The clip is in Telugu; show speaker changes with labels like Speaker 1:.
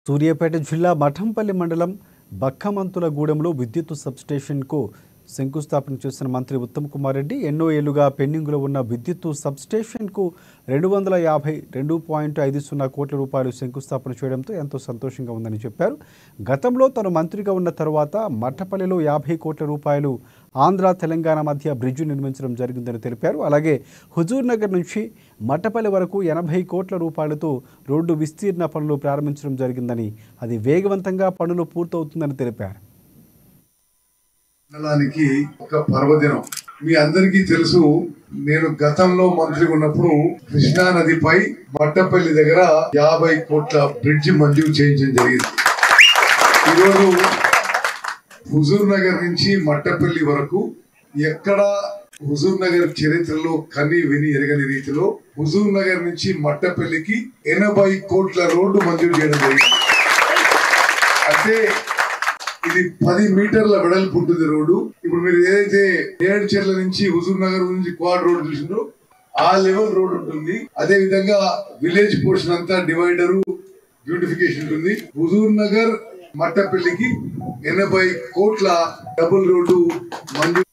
Speaker 1: సూర్యాపేట జిల్లా మఠంపల్లి మండలం బక్కమంతులగూడెంలో విద్యుత్ సబ్స్టేషన్కు శంకుస్థాపన చేసిన మంత్రి ఉత్తమ్ కుమార్ రెడ్డి ఎన్నో ఏళ్లుగా పెండింగ్లో ఉన్న విద్యుత్ సబ్స్టేషన్కు 252.50 కోట్ల రూపాయలు శంకుస్థాపన చేయడంతో ఎంతో సంతోషంగా ఉందని చెప్పారు. గతంలో తాను మంత్రిగా ఉన్న తర్వాత మఠపల్లిలో 50 కోట్ల రూపాయలు ఆంధ్ర తెలంగాణ మధ్య బ్రిడ్జి నిర్మించడం జరిగిందని తెలిపారు. అలాగే హుజూర్ నగర్ నుంచి మఠపల్లి వరకు 80 కోట్ల రూపాయలతో రోడ్డు విస్తీర్ణ పనులు ప్రారంభించడం జరిగిందని, అది వేగవంతంగా పనులు పూర్తవుతుందని తెలిపారు.
Speaker 2: మండలానికి ఒక పర్వదినం. మీ అందరికీ తెలుసు, నేను గతంలో మంత్రి ఉన్నప్పుడు కృష్ణా నదిపై మట్టపల్లి దగ్గర 50 కోట్ల బ్రిడ్జి మంజూరు చేయించడం జరిగింది. ఈరోజు హుజూర్ నగర్ నుంచి మట్టపల్లి వరకు ఎక్కడ హుజూర్ నగర్ చరిత్రలో కని విని ఎరగని రీతిలో హుజూర్ నగర్ నుంచి మట్టపల్లికి 80 కోట్ల రోడ్డు మంజూరు చేయడం జరిగింది. అంటే ఇది 10 మీటర్ల వెడల్పు ఉంటుంది రోడ్డు. ఇప్పుడు మీరు ఏదైతే ఏడుచెర్ల నుంచి హుజూర్ నగర్ నుంచి క్వాడ్ రోడ్ చూసిండ్రో ఆ లెవెల్ రోడ్ ఉంటుంది. అదే విధంగా విలేజ్ పోర్షన్ అంతా డివైడరు బ్యూటిఫికేషన్ ఉంటుంది. హుజూర్ నగర్ మట్టపల్లికి 80 కోట్ల డబుల్ రోడ్డు మంజూరు.